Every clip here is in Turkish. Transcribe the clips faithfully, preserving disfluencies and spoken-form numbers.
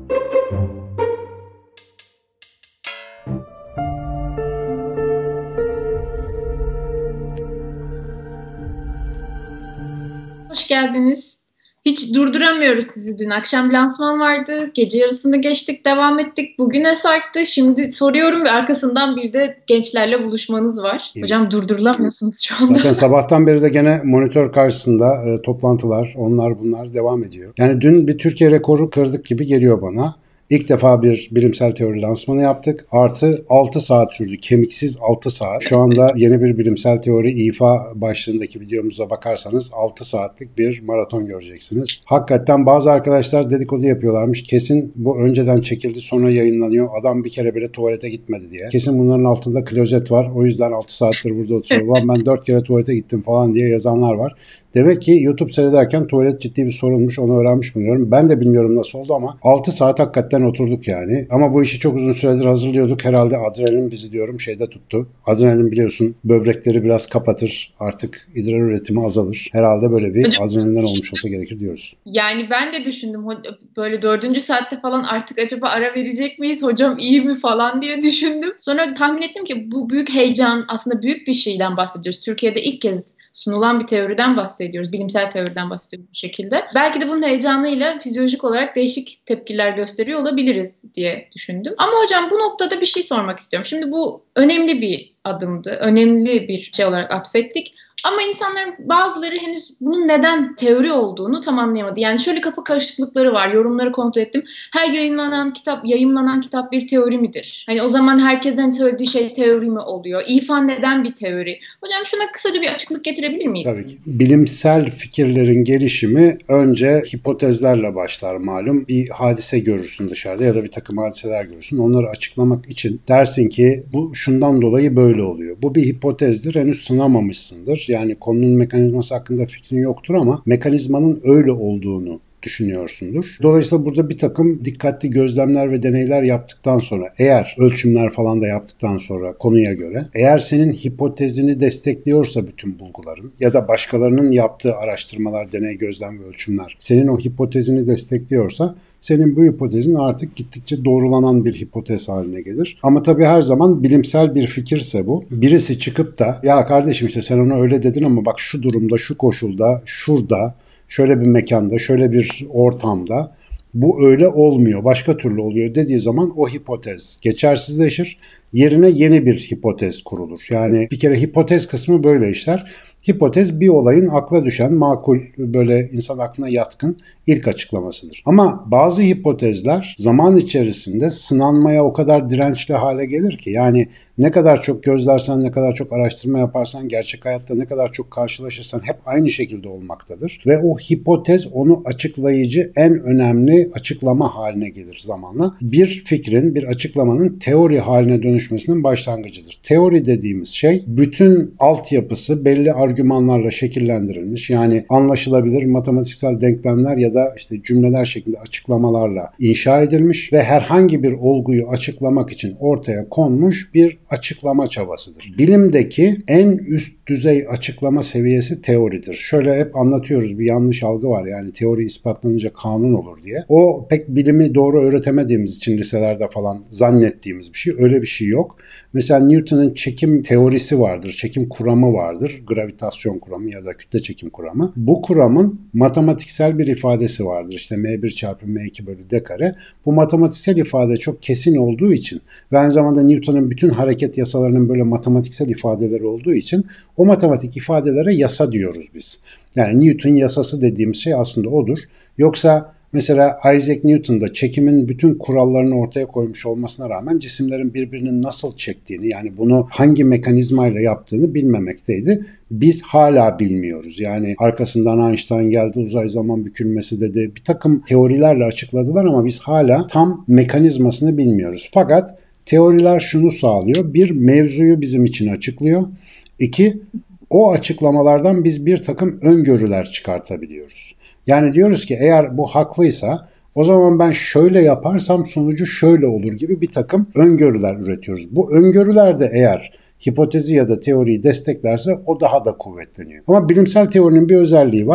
Hoş geldiniz. Hiç durduramıyoruz sizi. Dün akşam lansman vardı. Gece yarısını geçtik, devam ettik. Bugüne sarktı. Şimdi soruyorum ve arkasından bir de gençlerle buluşmanız var. Evet. Hocam durdurulamıyorsunuz şu anda. Zaten sabahtan beri de gene monitör karşısında e, toplantılar, onlar bunlar devam ediyor. Yani dün bir Türkiye rekoru kırdık gibi geliyor bana. İlk defa bir bilimsel teori lansmanı yaptık. Artı altı saat sürdü. Kemiksiz altı saat. Şu anda yeni bir bilimsel teori ifa başlığındaki videomuza bakarsanız altı saatlik bir maraton göreceksiniz. Hakikaten bazı arkadaşlar dedikodu yapıyorlarmış. Kesin bu önceden çekildi sonra yayınlanıyor. Adam bir kere bile tuvalete gitmedi diye. Kesin bunların altında klozet var. O yüzden altı saattir burada oturuyor. Ulan ben dört kere tuvalete gittim falan diye yazanlar var. Demek ki YouTube seyrederken tuvalet ciddi bir sorunmuş, onu öğrenmiş buluyorum. Ben de bilmiyorum nasıl oldu ama altı saat hakikaten oturduk yani. Ama bu işi çok uzun süredir hazırlıyorduk. Herhalde adrenalin bizi diyorum şeyde tuttu. Adrenalin biliyorsun böbrekleri biraz kapatır. Artık idrar üretimi azalır. Herhalde böyle bir Hocam, adrenalinden olmuş olsa gerekir diyoruz. Yani ben de düşündüm böyle dördüncü saatte falan artık acaba ara verecek miyiz? Hocam iyi mi falan diye düşündüm. Sonra tahmin ettim ki bu büyük heyecan, aslında büyük bir şeyden bahsediyoruz. Türkiye'de ilk kez sunulan bir teoriden bahsediyoruz. Bilimsel teoriden bahsediyoruz bu şekilde. Belki de bunun heyecanıyla fizyolojik olarak değişik tepkiler gösteriyor olabiliriz diye düşündüm. Ama hocam bu noktada bir şey sormak istiyorum. Şimdi bu önemli bir adımdı. Önemli bir şey olarak atfettik. Ama insanların bazıları henüz bunun neden teori olduğunu tam anlayamadı. Yani şöyle kafa karışıklıkları var. Yorumları kontrol ettim. Her yayınlanan kitap, yayınlanan kitap bir teori midir? Hani o zaman herkesin söylediği şey teori mi oluyor? İfa neden bir teori? Hocam şuna kısaca bir açıklık getirebilir miyiz? Tabii ki. Bilimsel fikirlerin gelişimi önce hipotezlerle başlar malum. Bir hadise görürsün dışarıda ya da bir takım hadiseler görürsün. Onları açıklamak için dersin ki bu şundan dolayı böyle oluyor. Bu bir hipotezdir. Henüz sınamamışsındır. Yani konunun mekanizması hakkında fikrin yoktur ama mekanizmanın öyle olduğunu düşünüyorsundur. Dolayısıyla burada bir takım dikkatli gözlemler ve deneyler yaptıktan sonra, eğer ölçümler falan da yaptıktan sonra konuya göre, eğer senin hipotezini destekliyorsa bütün bulguların ya da başkalarının yaptığı araştırmalar, deney, gözlem ve ölçümler senin o hipotezini destekliyorsa senin bu hipotezin artık gittikçe doğrulanan bir hipotez haline gelir. Ama tabii her zaman bilimsel bir fikirse bu. Birisi çıkıp da ya kardeşim işte sen ona öyle dedin ama bak şu durumda, şu koşulda, şurada, şöyle bir mekanda, şöyle bir ortamda bu öyle olmuyor, başka türlü oluyor dediği zaman o hipotez geçersizleşir. Yerine yeni bir hipotez kurulur. Yani bir kere hipotez kısmı böyle işler. Hipotez bir olayın akla düşen, makul, böyle insan aklına yatkın ilk açıklamasıdır. Ama bazı hipotezler zaman içerisinde sınanmaya o kadar dirençli hale gelir ki yani ne kadar çok gözlersen, ne kadar çok araştırma yaparsan, gerçek hayatta ne kadar çok karşılaşırsan hep aynı şekilde olmaktadır. Ve o hipotez onu açıklayıcı en önemli açıklama haline gelir zamanla. Bir fikrin, bir açıklamanın teori haline dönüşmesinin başlangıcıdır. Teori dediğimiz şey bütün altyapısı belli argümanlarla şekillendirilmiş, yani anlaşılabilir matematiksel denklemler ya da işte cümleler şeklinde açıklamalarla inşa edilmiş ve herhangi bir olguyu açıklamak için ortaya konmuş bir açıklama çabasıdır. Bilimdeki en üst düzey açıklama seviyesi teoridir. Şöyle hep anlatıyoruz, bir yanlış algı var, yani teori ispatlanınca kanun olur diye. O pek bilimi doğru öğretemediğimiz için liselerde falan zannettiğimiz bir şey. Öyle bir şey yok. Mesela Newton'un çekim teorisi vardır, çekim kuramı vardır, gravitasyon kuramı ya da kütle çekim kuramı. Bu kuramın matematiksel bir ifadesi vardır. İşte m bir çarpı m iki bölü d kare. Bu matematiksel ifade çok kesin olduğu için ve aynı zamanda Newton'un bütün hareket yasalarının böyle matematiksel ifadeleri olduğu için o matematik ifadelere yasa diyoruz biz. Yani Newton yasası dediğimiz şey aslında odur. Yoksa mesela Isaac Newton da çekimin bütün kurallarını ortaya koymuş olmasına rağmen cisimlerin birbirini nasıl çektiğini, yani bunu hangi mekanizmayla yaptığını bilmemekteydi. Biz hala bilmiyoruz. Yani arkasından Einstein geldi, uzay zaman bükülmesi dedi. Bir takım teorilerle açıkladılar ama biz hala tam mekanizmasını bilmiyoruz. Fakat teoriler şunu sağlıyor. Bir, mevzuyu bizim için açıklıyor. İki, o açıklamalardan biz bir takım öngörüler çıkartabiliyoruz. Yani diyoruz ki eğer bu haklıysa o zaman ben şöyle yaparsam sonucu şöyle olur gibi bir takım öngörüler üretiyoruz. Bu öngörüler de eğer hipotezi ya da teoriyi desteklerse o daha da kuvvetleniyor. Ama bilimsel teorinin bir özelliği var.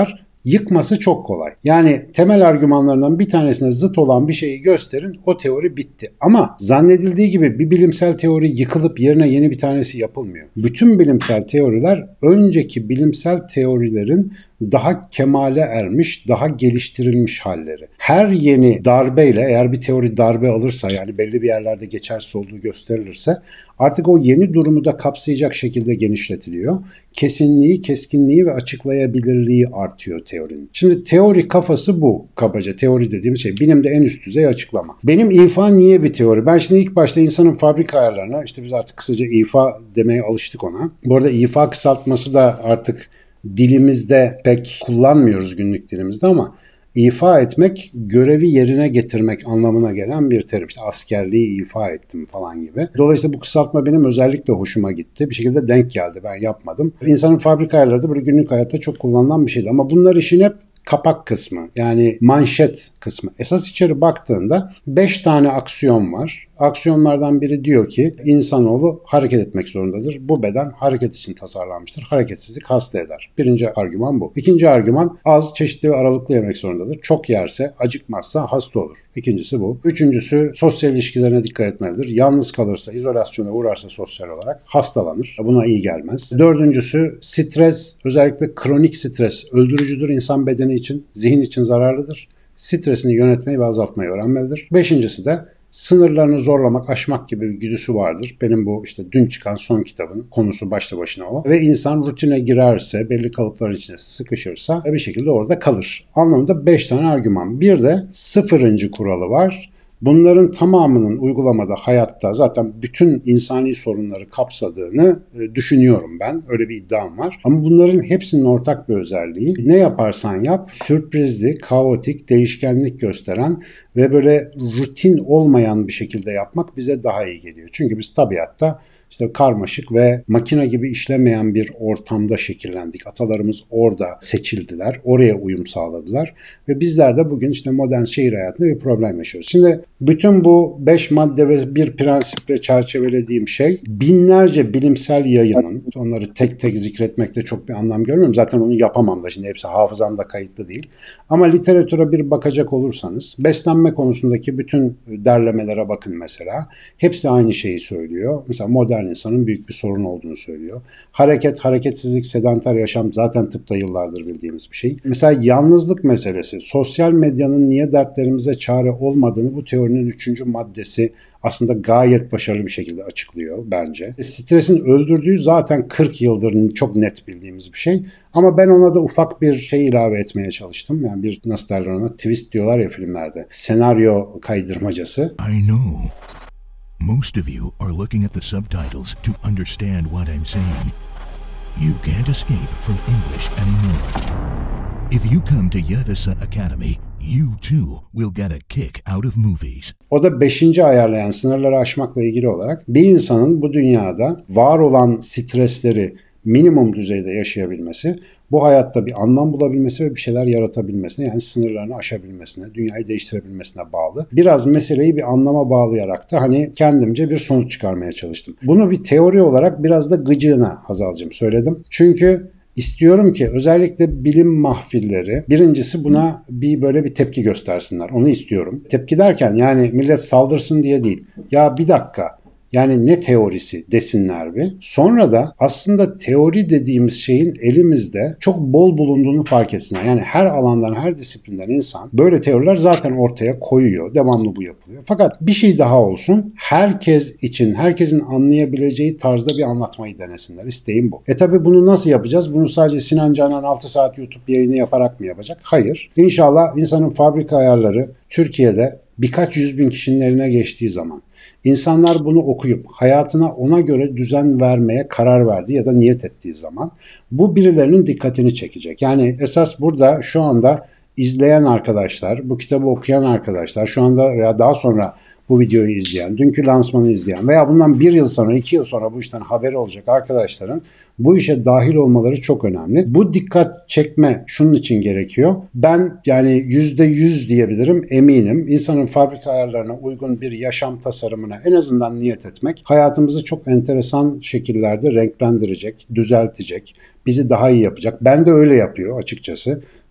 Yıkması çok kolay. Yani temel argümanlarından bir tanesine zıt olan bir şeyi gösterin, o teori bitti. Ama zannedildiği gibi bir bilimsel teori yıkılıp yerine yeni bir tanesi yapılmıyor. Bütün bilimsel teoriler önceki bilimsel teorilerin daha kemale ermiş, daha geliştirilmiş halleri. Her yeni darbeyle, eğer bir teori darbe alırsa, yani belli bir yerlerde geçersiz olduğu gösterilirse, artık o yeni durumu da kapsayacak şekilde genişletiliyor. Kesinliği, keskinliği ve açıklayabilirliği artıyor teorinin. Şimdi teori kafası bu kabaca. Teori dediğim şey bilimde en üst düzey açıklama. Benim İFA niye bir teori? Ben şimdi ilk başta insanın fabrika ayarlarına, işte biz artık kısaca İFA demeye alıştık ona. Bu arada İFA kısaltması da artık dilimizde pek kullanmıyoruz günlük dilimizde, ama ifa etmek, görevi yerine getirmek anlamına gelen bir terim. İşte askerliği ifa ettim falan gibi. Dolayısıyla bu kısaltma benim özellikle hoşuma gitti. Bir şekilde denk geldi. Ben yapmadım. İnsanın fabrika ayarları da böyle günlük hayatta çok kullanılan bir şeydi. Ama bunlar işin hep kapak kısmı, yani manşet kısmı. Esas içeri baktığında beş tane aksiyon var. Aksiyonlardan biri diyor ki insanoğlu hareket etmek zorundadır. Bu beden hareket için tasarlanmıştır. Hareketsizlik hasta eder. Birinci argüman bu. İkinci argüman az, çeşitli ve aralıklı yemek zorundadır. Çok yerse, acıkmazsa hasta olur. İkincisi bu. Üçüncüsü sosyal ilişkilerine dikkat etmelidir. Yalnız kalırsa, izolasyona uğrarsa sosyal olarak hastalanır. Buna iyi gelmez. Dördüncüsü stres, özellikle kronik stres öldürücüdür insan bedeni için, zihin için zararlıdır. Stresini yönetmeyi ve azaltmayı öğrenmelidir. Beşincisi de sınırlarını zorlamak, aşmak gibi bir güdüsü vardır. Benim bu işte dün çıkan son kitabın konusu başlı başına o. Ve insan rutine girerse, belli kalıpların içine sıkışırsa bir şekilde orada kalır. Anlamında beş tane argüman. Bir de sıfırıncı kuralı var. Bunların tamamının uygulamada, hayatta zaten bütün insani sorunları kapsadığını düşünüyorum ben. Öyle bir iddiam var. Ama bunların hepsinin ortak bir özelliği, ne yaparsan yap, sürprizli, kaotik, değişkenlik gösteren ve böyle rutin olmayan bir şekilde yapmak bize daha iyi geliyor. Çünkü biz tabiatta İşte karmaşık ve makine gibi işlemeyen bir ortamda şekillendik. Atalarımız orada seçildiler, oraya uyum sağladılar ve bizler de bugün işte modern şehir hayatında bir problem yaşıyoruz. Şimdi bütün bu beş madde ve bir prensiple çerçevelediğim şey binlerce bilimsel yayının, onları tek tek zikretmekte çok bir anlam görmüyorum. Zaten onu yapamam da, şimdi hepsi hafızamda kayıtlı değil. Ama literatüre bir bakacak olursanız, beslenme konusundaki bütün derlemelere bakın mesela. Hepsi aynı şeyi söylüyor. Mesela modern insanın büyük bir sorun olduğunu söylüyor. Hareket, hareketsizlik, sedanter yaşam zaten tıpta yıllardır bildiğimiz bir şey. Mesela yalnızlık meselesi, sosyal medyanın niye dertlerimize çare olmadığını bu teorinin üçüncü maddesi aslında gayet başarılı bir şekilde açıklıyor bence. Stresin öldürdüğü zaten kırk yıldır çok net bildiğimiz bir şey. Ama ben ona da ufak bir şey ilave etmeye çalıştım. Yani bir, nasıl derler ona, twist diyorlar ya filmlerde. Senaryo kaydırmacası. I know. Most of you are looking at the subtitles to understand what I'm saying. You can't escape from English anymore. If you come to Yadasa Academy, you too will get a kick out of movies. O da beşinci ayarlayan sınırları aşmakla ilgili olarak bir insanın bu dünyada var olan stresleri minimum düzeyde yaşayabilmesi, bu hayatta bir anlam bulabilmesi ve bir şeyler yaratabilmesine, yani sınırlarını aşabilmesine, dünyayı değiştirebilmesine bağlı. Biraz meseleyi bir anlama bağlayarak da hani kendimce bir sonuç çıkarmaya çalıştım. Bunu bir teori olarak biraz da gıcığına Hazal'cığım söyledim. Çünkü İstiyorum ki özellikle bilim mahfilleri birincisi buna bir böyle bir tepki göstersinler. Onu istiyorum. Tepki derken yani millet saldırsın diye değil. Ya bir dakika, yani ne teorisi desinler bir. Sonra da aslında teori dediğimiz şeyin elimizde çok bol bulunduğunu fark etsinler. Yani her alandan, her disiplinden insan böyle teoriler zaten ortaya koyuyor. Devamlı bu yapılıyor. Fakat bir şey daha olsun. Herkes için, herkesin anlayabileceği tarzda bir anlatmayı denesinler. İsteğim bu. E tabi bunu nasıl yapacağız? Bunu sadece Sinan Canan altı saat YouTube yayını yaparak mı yapacak? Hayır. İnşallah insanın fabrika ayarları Türkiye'de birkaç yüz bin kişinin eline geçtiği zaman, İnsanlar bunu okuyup hayatına ona göre düzen vermeye karar verdiği ya da niyet ettiği zaman bu birilerinin dikkatini çekecek. Yani esas burada şu anda izleyen arkadaşlar, bu kitabı okuyan arkadaşlar, şu anda veya daha sonra bu videoyu izleyen, dünkü lansmanı izleyen veya bundan bir yıl sonra, iki yıl sonra bu işten haberi olacak arkadaşların bu işe dahil olmaları çok önemli. Bu dikkat çekme şunun için gerekiyor. Ben yani yüzde yüz diyebilirim, eminim. İnsanın fabrika ayarlarına uygun bir yaşam tasarımına en azından niyet etmek hayatımızı çok enteresan şekillerde renklendirecek, düzeltecek, bizi daha iyi yapacak. Ben de öyle yapıyor açıkçası.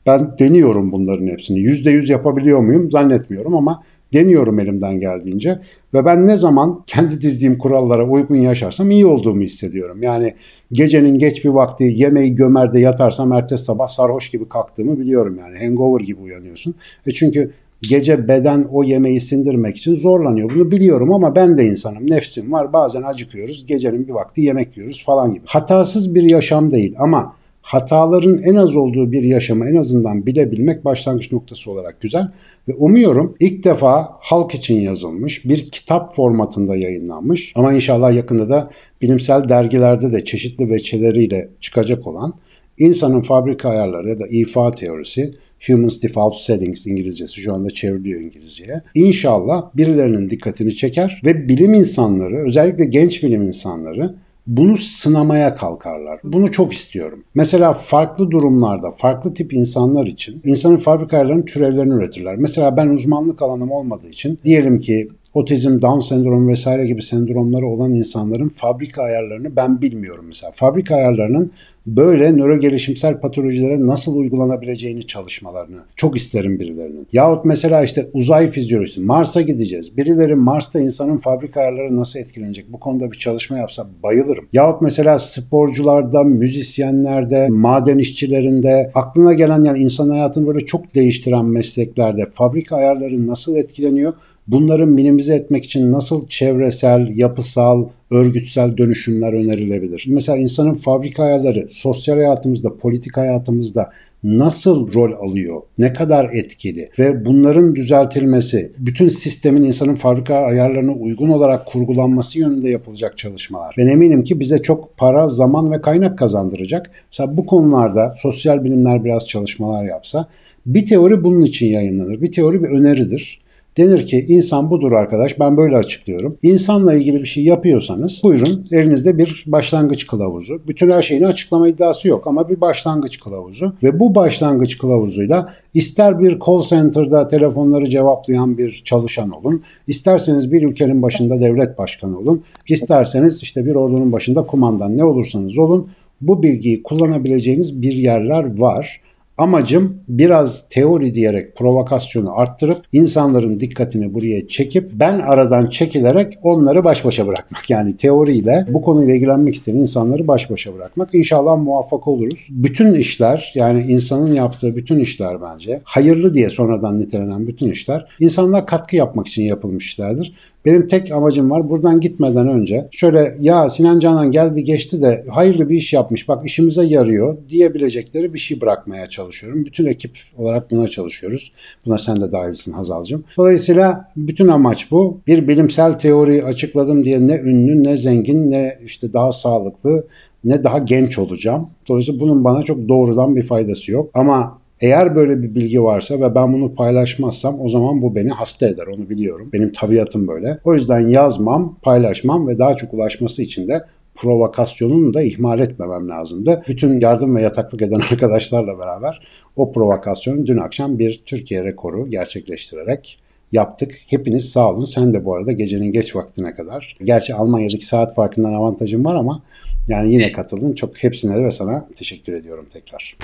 Ben deniyorum bunların hepsini. yüzde yüz yapabiliyor muyum? Zannetmiyorum ama deniyorum elimden geldiğince. Ve ben ne zaman kendi dizdiğim kurallara uygun yaşarsam iyi olduğumu hissediyorum. Yani gecenin geç bir vakti yemeği gömerde yatarsam ertesi sabah sarhoş gibi kalktığımı biliyorum yani. Hangover gibi uyanıyorsun. E çünkü gece beden o yemeği sindirmek için zorlanıyor. Bunu biliyorum ama ben de insanım. Nefsim var. Bazen acıkıyoruz. Gecenin bir vakti yemek yiyoruz falan gibi. Hatasız bir yaşam değil ama hataların en az olduğu bir yaşamı en azından bilebilmek başlangıç noktası olarak güzel. Ve umuyorum ilk defa halk için yazılmış bir kitap formatında yayınlanmış ama inşallah yakında da bilimsel dergilerde de çeşitli veçeleriyle çıkacak olan insanın fabrika ayarları ya da ifa teorisi, Humans Default Settings İngilizcesi şu anda çevriliyor İngilizceye. İnşallah birilerinin dikkatini çeker ve bilim insanları, özellikle genç bilim insanları bunu sınamaya kalkarlar. Bunu çok istiyorum. Mesela farklı durumlarda, farklı tip insanlar için insanın fabrika ayarlarının türevlerini üretirler. Mesela ben uzmanlık alanım olmadığı için diyelim ki otizm, Down sendromu vesaire gibi sendromları olan insanların fabrika ayarlarını ben bilmiyorum mesela. Fabrika ayarlarının böyle nörogelişimsel patolojilere nasıl uygulanabileceğini çalışmalarını çok isterim birilerinin. Yahut mesela işte uzay fizyolojisi, Mars'a gideceğiz. Birileri Mars'ta insanın fabrika ayarları nasıl etkilenecek? Bu konuda bir çalışma yapsa bayılırım. Yahut mesela sporcularda, müzisyenlerde, maden işçilerinde, aklına gelen yani insan hayatını böyle çok değiştiren mesleklerde fabrika ayarları nasıl etkileniyor? Bunları minimize etmek için nasıl çevresel, yapısal, örgütsel dönüşümler önerilebilir? Mesela insanın fabrika ayarları sosyal hayatımızda, politik hayatımızda nasıl rol alıyor? Ne kadar etkili? Ve bunların düzeltilmesi, bütün sistemin insanın fabrika ayarlarına uygun olarak kurgulanması yönünde yapılacak çalışmalar. Ben eminim ki bize çok para, zaman ve kaynak kazandıracak. Mesela bu konularda sosyal bilimler biraz çalışmalar yapsa, bir teori bunun için yayınlanır. Bir teori bir öneridir. Denir ki insan budur arkadaş, ben böyle açıklıyorum. İnsanla ilgili bir şey yapıyorsanız buyurun elinizde bir başlangıç kılavuzu. Bütün her şeyini açıklama iddiası yok ama bir başlangıç kılavuzu. Ve bu başlangıç kılavuzuyla ister bir call center'da telefonları cevaplayan bir çalışan olun, isterseniz bir ülkenin başında devlet başkanı olun, isterseniz işte bir ordunun başında kumandan, ne olursanız olun, bu bilgiyi kullanabileceğiniz bir yerler var. Amacım biraz teori diyerek provokasyonu arttırıp insanların dikkatini buraya çekip ben aradan çekilerek onları baş başa bırakmak. Yani teoriyle bu konuyla ilgilenmek isteyen insanları baş başa bırakmak. İnşallah muvaffak oluruz. Bütün işler, yani insanın yaptığı bütün işler bence hayırlı diye sonradan nitelenen bütün işler insanlığa katkı yapmak için yapılmış işlerdir. Benim tek amacım var, buradan gitmeden önce şöyle ya Sinan Canan geldi geçti de hayırlı bir iş yapmış, bak işimize yarıyor diyebilecekleri bir şey bırakmaya çalışıyorum. Bütün ekip olarak buna çalışıyoruz. Buna sen de dahilsin Hazal'cığım. Dolayısıyla bütün amaç bu. Bir bilimsel teori açıkladım diye ne ünlü, ne zengin, ne işte daha sağlıklı, ne daha genç olacağım. Dolayısıyla bunun bana çok doğrudan bir faydası yok. Ama eğer böyle bir bilgi varsa ve ben bunu paylaşmazsam o zaman bu beni hasta eder, onu biliyorum. Benim tabiatım böyle. O yüzden yazmam, paylaşmam ve daha çok ulaşması için de provokasyonunu da ihmal etmemem lazımdı. Bütün yardım ve yataklık eden arkadaşlarla beraber o provokasyonu dün akşam bir Türkiye rekoru gerçekleştirerek yaptık. Hepiniz sağ olun. Sen de bu arada gecenin geç vaktine kadar. Gerçi Almanya'daki saat farkından avantajım var ama yani yine katıldın. Çok hepsine de ve sana teşekkür ediyorum tekrar.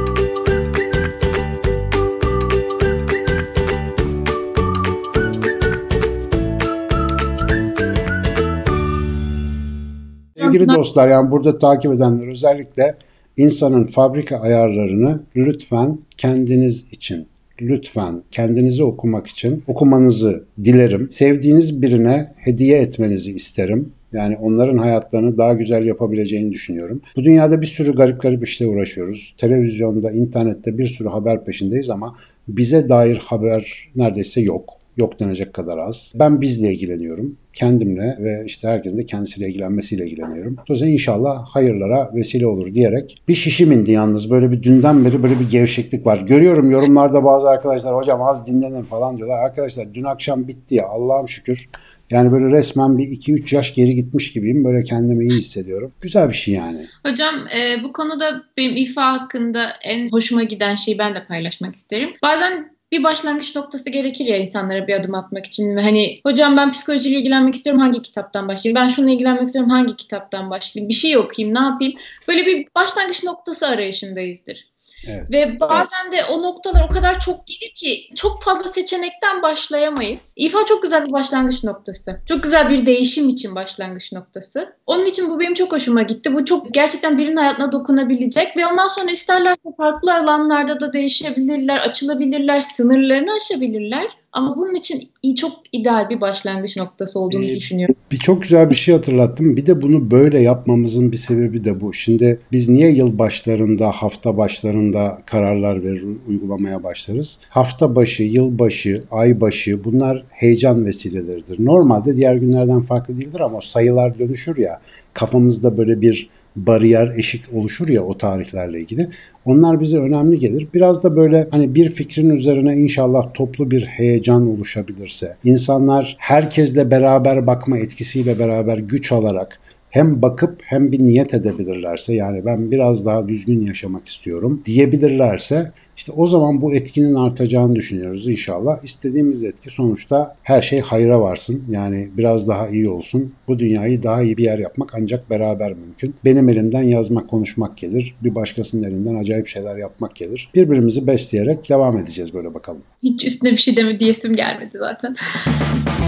Sevgili dostlar, yani burada takip edenler özellikle insanın fabrika ayarlarını lütfen kendiniz için, lütfen kendinizi okumak için okumanızı dilerim. Sevdiğiniz birine hediye etmenizi isterim. Yani onların hayatlarını daha güzel yapabileceğini düşünüyorum. Bu dünyada bir sürü garip garip işle uğraşıyoruz. Televizyonda, internette bir sürü haber peşindeyiz ama bize dair haber neredeyse yok. Yok denecek kadar az. Ben bizle ilgileniyorum. Kendimle ve işte herkesin de kendisiyle ilgilenmesiyle ilgileniyorum. Dolayısıyla inşallah hayırlara vesile olur diyerek bir şişim indi yalnız. Böyle bir dünden beri böyle bir gevşeklik var. Görüyorum yorumlarda bazı arkadaşlar hocam az dinlenin falan diyorlar. Arkadaşlar dün akşam bitti ya Allah'ım şükür. Yani böyle resmen bir iki üç yaş geri gitmiş gibiyim. Böyle kendimi iyi hissediyorum. Güzel bir şey yani. Hocam e, bu konuda benim ifa hakkında en hoşuma giden şeyi ben de paylaşmak isterim. Bazen bir başlangıç noktası gerekir ya insanlara bir adım atmak için ve hani hocam ben psikolojiyle ilgilenmek istiyorum, hangi kitaptan başlayayım? Ben şununla ilgilenmek istiyorum, hangi kitaptan başlayayım? Bir şey okuyayım, ne yapayım? Böyle bir başlangıç noktası arayışındayızdır. Evet. Ve bazen de o noktalar o kadar çok gelir ki çok fazla seçenekten başlayamayız. İfa çok güzel bir başlangıç noktası. Çok güzel bir değişim için başlangıç noktası. Onun için bu benim çok hoşuma gitti. Bu çok gerçekten birinin hayatına dokunabilecek ve ondan sonra isterlerse farklı alanlarda da değişebilirler, açılabilirler, sınırlarını aşabilirler. Ama bunun için çok ideal bir başlangıç noktası olduğunu ee, düşünüyorum. Bir çok güzel bir şey hatırlattım. Bir de bunu böyle yapmamızın bir sebebi de bu. Şimdi biz niye yıl başlarında, hafta başlarında kararlar verir, uygulamaya başlarız? Hafta başı, yıl başı, ay başı bunlar heyecan vesileleridir. Normalde diğer günlerden farklı değildir ama o sayılar dönüşür ya, kafamızda böyle bir bariyer, eşik oluşur ya o tarihlerle ilgili. Onlar bize önemli gelir. Biraz da böyle hani bir fikrin üzerine inşallah toplu bir heyecan oluşabilirse, insanlar herkesle beraber bakma etkisiyle beraber güç alarak hem bakıp hem bir niyet edebilirlerse, yani ben biraz daha düzgün yaşamak istiyorum diyebilirlerse, İşte o zaman bu etkinin artacağını düşünüyoruz inşallah. İstediğimiz etki sonuçta her şey hayra varsın. Yani biraz daha iyi olsun. Bu dünyayı daha iyi bir yer yapmak ancak beraber mümkün. Benim elimden yazmak, konuşmak gelir. Bir başkasının elinden acayip şeyler yapmak gelir. Birbirimizi besleyerek devam edeceğiz böyle bakalım. Hiç üstüne bir şey deme diyesim gelmedi zaten.